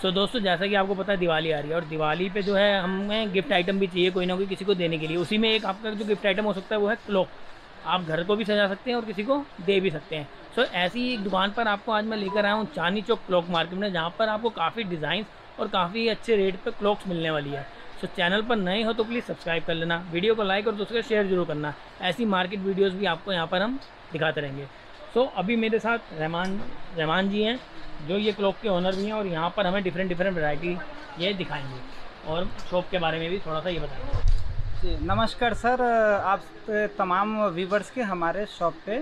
सो दोस्तों, जैसा कि आपको पता है दिवाली आ रही है और दिवाली पे जो है हमें गिफ्ट आइटम भी चाहिए कोई ना कोई किसी को देने के लिए। उसी में एक आपका जो गिफ्ट आइटम हो सकता है वो है क्लॉक। आप घर को भी सजा सकते हैं और किसी को दे भी सकते हैं। सो ऐसी एक दुकान पर आपको आज मैं लेकर आया हूँ चांदनी चौक क्लॉक मार्केट में, जहाँ पर आपको काफ़ी डिज़ाइन और काफ़ी अच्छे रेट पर क्लॉक्स मिलने वाली है। सो चैनल पर नए हो तो प्लीज़ सब्सक्राइब कर लेना, वीडियो को लाइक और दूसरे शेयर जरूर करना। ऐसी मार्केट वीडियोज़ भी आपको यहाँ पर हम दिखाते रहेंगे। सो अभी मेरे साथ रहमान जी हैं जो ये क्लॉक के ओनर भी हैं और यहाँ पर हमें डिफरेंट वैरायटी ये दिखाएंगे और शॉप के बारे में भी थोड़ा सा ये बताएंगे। जी नमस्कार सर, आप तमाम व्यूवर्स के हमारे शॉप पे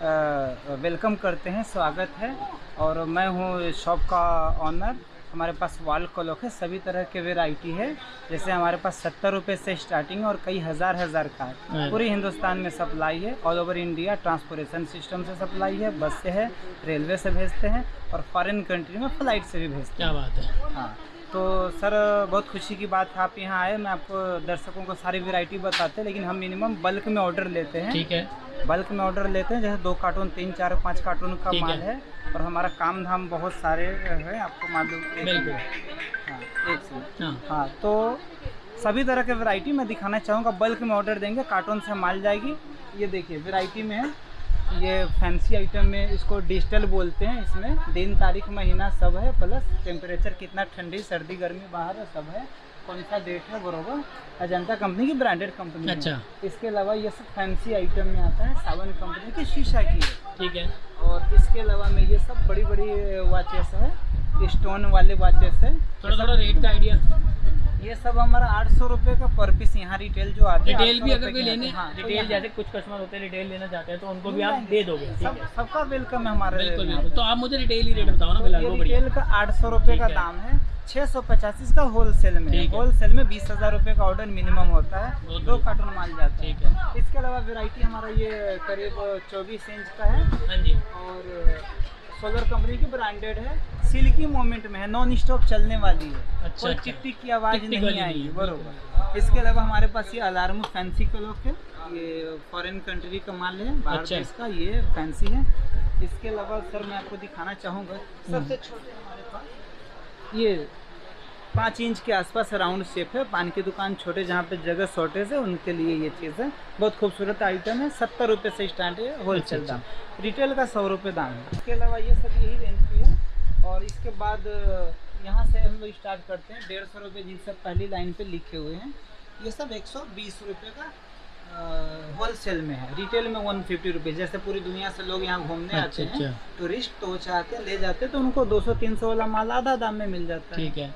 वेलकम करते हैं, स्वागत है। और मैं हूँ शॉप का ऑनर। हमारे पास वॉल क्लॉक है, सभी तरह के वैरायटी है। जैसे हमारे पास 70 रुपये से स्टार्टिंग और कई हज़ार का है। पूरे हिंदुस्तान में सप्लाई है, all over India. Transportation system से सप्लाई है, बस से है, रेलवे से भेजते हैं और फॉरेन कंट्री में फ़्लाइट से भी भेजते हैं। क्या बात है। हाँ तो सर बहुत खुशी की बात है आप यहाँ आए। मैं आपको दर्शकों को सारी वैरायटी बताते हैं, लेकिन हम मिनिमम बल्क में ऑर्डर लेते हैं। ठीक है, बल्क में ऑर्डर लेते हैं। जैसे 2 कार्टून 3, 4, 5 कार्टून का माल है और हमारा काम धाम बहुत सारे है, आपको मालूम है। बिल्कुल। हाँ एक से हाँ तो सभी तरह के वैरायटी मैं दिखाना चाहूँगा। बल्क में ऑर्डर देंगे, कार्टून से माल जाएगी। ये देखिए वैरायटी में है, ये फैंसी आइटम में इसको डिजिटल बोलते हैं। इसमें दिन तारीख महीना सब है, प्लस टेम्परेचर कितना, ठंडी सर्दी गर्मी बाहर है सब है, कौन सा डेट है बरोबर। अजंता कंपनी की ब्रांडेड कंपनी अच्छा है। इसके अलावा ये सब फैंसी आइटम में आता है, सावन कंपनी की शीशा की है। ठीक है। और इसके अलावा में ये सब बड़ी वॉचेस है, स्टोन वाले वॉचेस है। थोड़ा रेट का आइडिया। ये सब हमारा 800 रुपये का पर पीस यहाँ रिटेल जो आते हैं। रिटेल भी अगर कोई लेने, हाँ, रिटेल जैसे कुछ कस्टमर होते हैं रिटेल लेना चाहते हैं तो उनको भी आप दे दोगे। सबका वेलकम है हमारे। बिल्कुल। तो आप मुझे रिटेल ही रेट बताओ ना फिलहाल। ये रिटेल का 800 रुपये का दाम है, 685 का होलसेल में। होलसेल में 20,000 रुपये का ऑर्डर मिनिमम होता है, 2 कार्टून माल जाता है। इसके अलावा वैरायटी हमारा ये करीब 24 इंच का है। हाँ जी। और सोलर कंपनी की ब्रांडेड है, सिल्की मोमेंट में है, नॉन स्टॉप चलने वाली है। अच्छा, कोई टिक टिक की आवाज़ नहीं आएगी, बरोबर। इसके अलावा हमारे पास ये अलार्म फैंसी क्लॉक है, ये फॉरेन कंट्री का माल है, बाहर देश का, ये फैंसी है। इसके अलावा सर मैं आपको दिखाना चाहूँगा सबसे छोटे हमारे पास ये 5 इंच के आसपास राउंड शेप है। पान की दुकान छोटे जहाँ पे जगह शॉर्टेज है उनके लिए ये चीज़ है। बहुत खूबसूरत आइटम है। 70 रुपये से स्टार्ट है होलसेल दाम, रिटेल का 100 रुपये दाम है। इसके अलावा ये सब यही रेंज की है। और इसके बाद यहाँ से हम लोग स्टार्ट करते हैं 150 रुपये, जिनसे पहली लाइन पे लिखे हुए हैं। ये सब 120 रुपये का होलसेल में है। रिटेल में 150 रुपीज़। जैसे पूरी दुनिया से लोग यहाँ घूमने आते हैं टूरिस्ट, तो चाहते हैं ले जाते हैं, तो उनको 200-300 वाला माल आधा दाम में मिल जाता है। ठीक है।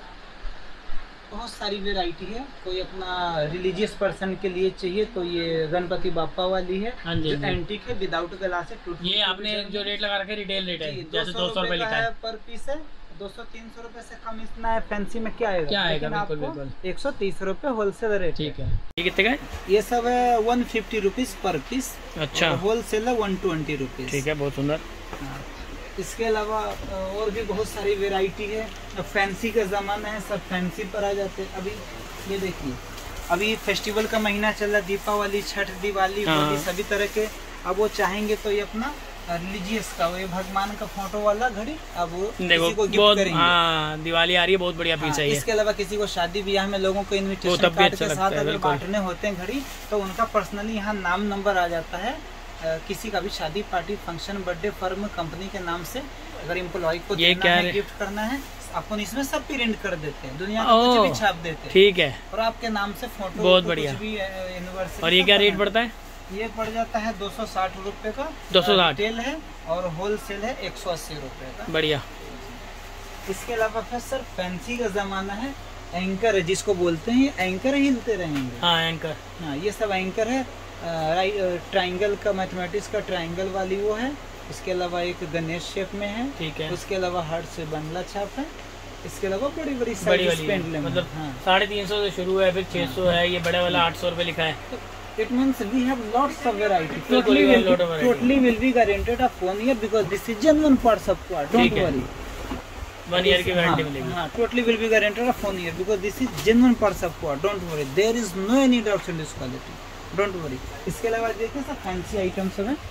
बहुत सारी वैरायटी है। कोई अपना रिलीजियस पर्सन के लिए चाहिए तो ये गणपति बापा वाली है, जो एंटीक है, विदाउट ग्लास है। ये आपने जो रेट लगा रखा है रिटेल रेट है, जैसे 200 रुपये लिखा है पर पीस है। 200-300 रुपये से कम इतना है। फैंसी में क्या आएगा, क्या आएगा? बिल्कुल 130 रुपये होलसेल रेट। ठीक है। ये कितने का है? ये सब है 150 रुपीज़ पर पीस। अच्छा। होलसेल है 120 रुपीज़। ठीक है, बहुत सुंदर। इसके अलावा और भी बहुत सारी वैरायटी है। फैंसी का ज़माना है, सब फैंसी पर आ जाते हैं। अभी ये देखिए, अभी फेस्टिवल का महीना चल रहा है, दीपावली, छठ, दिवाली, होली, सभी तरह के। अब वो चाहेंगे तो ये अपना रिलीजियस का, ये भगवान का फोटो वाला घड़ी, अब वो किसी को गिफ्ट करेंगे। हाँ, दिवाली आ रही है, बहुत बढ़िया पीस है ये। इसके अलावा किसी को शादी ब्याह में लोगों को इन्विटेशन कार्ड के साथ अगर बांटने होते हैं घड़ी, तो उनका पर्सनली यहाँ नाम नंबर आ जाता है। किसी का भी शादी party function birthday firm company के नाम से अगर एम्प्लॉय को देना है, गिफ्ट करना है, अपन इसमें सब प्रिंट कर देते हैं, दुनिया में कुछ भी छाप देते हैं। ठीक है। और आपके नाम से फोटो, बहुत बढ़िया। यूनिवर्सिटी। और ये क्या रेट पड़ता है? ये पड़ जाता है 260 रुपये का। 260 रिटेल है और होलसेल है 180 रुपये का। बढ़िया। इसके अलावा फिर सर फैंसी का जमाना है। एंकर है जिसको बोलते हैं, ये एंकर हिलते रहेंगे। हाँ एंकर। हाँ ये सब एंकर है। ट्राइंगल का, मैथमेटिक्स का ट्राइंगल वाली वो है। इसके अलावा एक गणेश शेप में है। ठीक है। उसके अलावा हार्ट से बंगला छाप है। इसके अलावा बड़ी बड़ी मतलब 350 से शुरू है, फिर 600 है, ये बड़े वाला 800 रुपये लिखा है। It means we have lots of variety. Totally will be guaranteed of 1 year because this is genuine parts of quad. Don't worry. 1 year की वारंटी मिलेगी। हाँ, totally will be guaranteed of 1 year because this is genuine parts of quad. Don't worry. There is no any doubts in this quality. Don't worry. इसके अलावा देखिए सब fancy item सब है।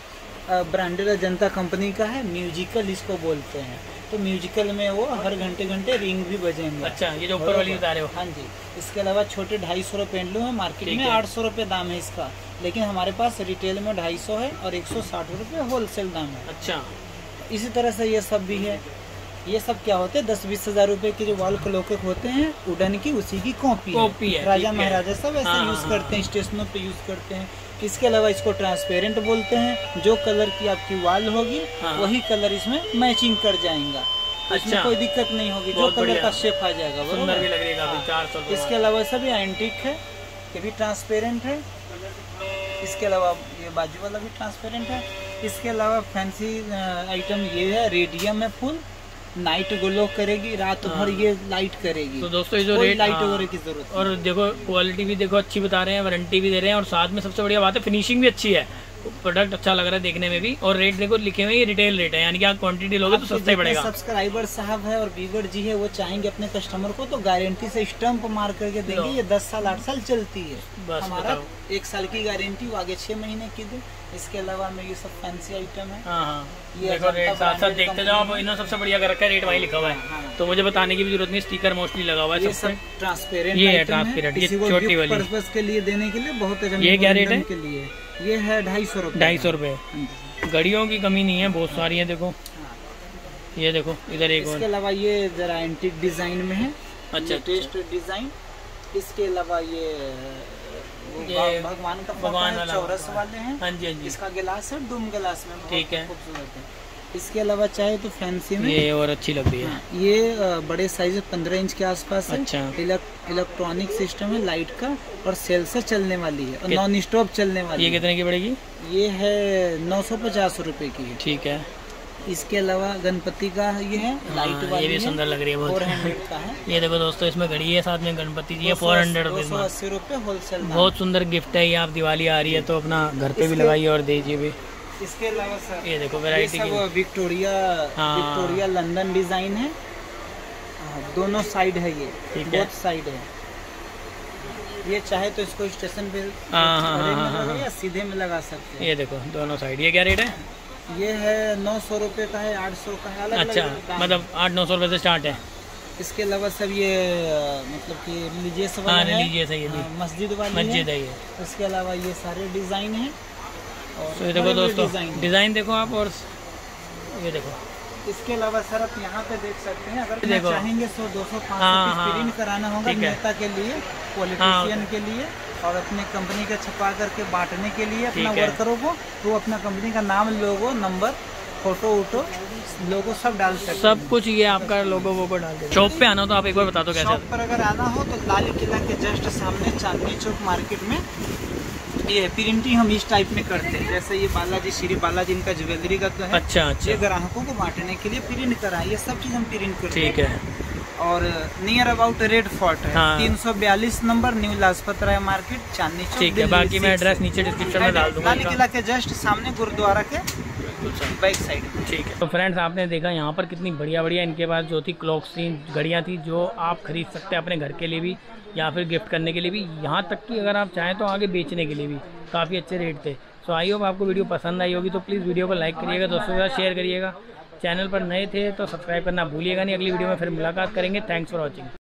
Branded Ajanta company का है, म्यूजिकल इसको बोलते हैं। तो म्यूजिकल में वो हर घंटे घंटे रिंग भी बजेंगे। अच्छा, ये जो ऊपर वाली बता रहे हो? हाँ जी। इसके अलावा छोटे 250 रुपये पेंडलू है, मार्केट में 800 रुपये दाम है इसका, लेकिन हमारे पास रिटेल में 250 है और 160 रुपये होलसेल दाम है। अच्छा, इसी तरह से ये सब भी है। ये सब क्या होते हैं, 10-20 हज़ार रुपए के जो वॉल क्लॉक होते हैं वुडन की, उसी की कॉपी है। राजा महाराजा सब ऐसे यूज करते हैं, स्टेशनों पे यूज करते हैं। इसके अलावा इसको ट्रांसपेरेंट बोलते हैं। जो कलर की आपकी वॉल होगी वही कलर इसमें मैचिंग कर जाएगा। इसमें कोई दिक्कत नहीं होगी, जो कलर का शेप आ जाएगा सुंदर भी लगेगा। 400। इसके अलावा सभी एंटीक है, ये भी ट्रांसपेरेंट है। इसके अलावा ये बाजू वाला भी ट्रांसपेरेंट है। इसके अलावा फैंसी आइटम ये है, रेडियम है, फुल नाइट ग्लो करेगी, रात भर ये लाइट करेगी। तो दोस्तों ये जो रेट लाइट वगैरह की जरूरत, और देखो क्वालिटी भी देखो अच्छी बता रहे हैं, वारंटी भी दे रहे हैं, और साथ में सबसे बढ़िया बात है फिनिशिंग भी अच्छी है। प्रोडक्ट अच्छा लग रहा है देखने में भी, और रेट देखो लिखे हुए रिटेल रेट है, यानी कि आप क्वांटिटी लोगे तो सस्ता ही पड़ेगा। सब्सक्राइबर साहब है और व्यूअर जी है, वो चाहेंगे अपने कस्टमर को तो गारंटी से स्टंप मार करके देंगे। ये 10 साल 8 साल चलती है। हमारा 1 साल की गारंटी, वो आगे 6 महीने की दे। इसके अलावा में ये सब फैंसी आइटम है। हाँ, ये देखो रेट साथ साथ देखते जाओ। अब इन्होंने सबसे बढ़िया कर रखा है, रेट वहीं लिखा हुआ है, तो मुझे बताने की भी जरूरत नहीं, स्टिकर मोस्टली लगा हुआ है। ये सब ट्रांसपेरेंट, ये है ट्रांसपेरेंट, ये छोटी वाली पर्पस के लिए देने के लिए बहुत अच्छा। ये क्या रेट है? के लिए ये है 250 रुपये। 250 रुपये। घड़ियों की कमी नहीं है, बहुत सारी है। देखो ये देखो इधर एक और। इसके अलावा ये जरा एंटीक डिजाइन में है। अच्छा, टेस्ट डिजाइन। इसके अलावा ये भगवान का भगवान चौरस वाले हैं। हाँ जी, हाँ जी। इसका गिलास है, डूम गिलास में, ठीक है, खूबसूरत है। इसके अलावा चाहे तो फैंसी में ये और अच्छी लग रही है। ये बड़े साइज 15 इंच के आसपास है। अच्छा, इलेक्ट्रॉनिक सिस्टम है, लाइट का, और सेल से चलने वाली है, और नॉन स्टॉप चलने वाली है। ये कितने की पड़ेगी? ये है 950 रुपए की है। ठीक है। इसके अलावा गणपति का ये है, लाइट वाली, ये भी सुंदर लग रही है, बहुत 400 का है। ये देखो दोस्तों, इसमें घड़ी है, साथ में गणपति जी है, 400 रुपीज में। 280 रुपये होलसेल। बहुत सुंदर गिफ्ट है ये। आप दिवाली आ रही है तो अपना घर पे भी लगाइए और दीजिए भी। इसके अलावा सर ये देखो वैरायटी की विक्टोरिया लंदन डिजाइन है। दोनों साइड है, ये बोथ साइड है। ये चाहे तो इसको स्टेशन पे या सीधे में लगा सकते हैं। ये देखो दोनों साइड। ये क्या रेट है? ये है 900 रुपये का है, 800 का है, अलग अच्छा, मतलब 800-900 रुपये से स्टार्ट है। इसके अलावा सब ये मतलब कि रिलीजियस वाला है। रिलीजियस है, ये भी मस्जिद वाली मस्जिद है ये। इसके अलावा ये सारे डिजाइन है। तो ये देखो दोस्तों, डिजाइन देखो आप, और ये देखो। इसके अलावा सर आप यहाँ पे देख सकते हैं, अगर चाहेंगे 100-200-500 प्रिंट कराना होगा नेता के लिए, पॉलिटिशियन के लिए, और अपने कंपनी का छपा करके बांटने के लिए अपना वर्करों को, तो अपना कंपनी का नाम, लोगो, नंबर, फोटो वोटो, लोगो सब डाल सकते हैं। सब कुछ ये आपका लोगो वो डाल दें। शॉप पे आना हो तो आप एक बार बता दो कैसे? शॉप पर अगर आना हो तो लाल किला के जस्ट सामने चांदनी चौक मार्केट में ये प्रिंटिंग हम इस टाइप में करते हैं। जैसे ये बालाजी, श्री बालाजी इनका ज्वेलरी का तो है। अच्छा, अच्छा। ये ग्राहकों को बांटने के लिए प्रिंट कराए, ये सब चीज हम प्रिंट करते हैं। ठीक है। और नियर अबाउट रेड फोर्ट है। हाँ। 342 नंबर, न्यू लाजपत राय मार्केट, चांदनी चौक। ठीक है, बाकी मैं एड्रेस नीचे डिस्क्रिप्शन में डाल दूंगा। लाल किला के जस्ट सामने गुरुद्वारा के बैक साइड। ठीक है। तो फ्रेंड्स, आपने देखा यहाँ पर कितनी बढ़िया बढ़िया इनके पास जो थी क्लॉक्स थी, घड़ियाँ थी, जो आप खरीद सकते हैं अपने घर के लिए भी या फिर गिफ्ट करने के लिए भी, यहाँ तक कि अगर आप चाहें तो आगे बेचने के लिए भी काफ़ी अच्छे रेट थे। सो आई होप आपको वीडियो पसंद आई होगी, तो प्लीज़ वीडियो को लाइक करिएगा, दोस्तों के साथ शेयर करिएगा। चैनल पर नए थे तो सब्सक्राइब करना भूलिएगा नहीं। अगली वीडियो में फिर मुलाकात करेंगे। Thanks for watching.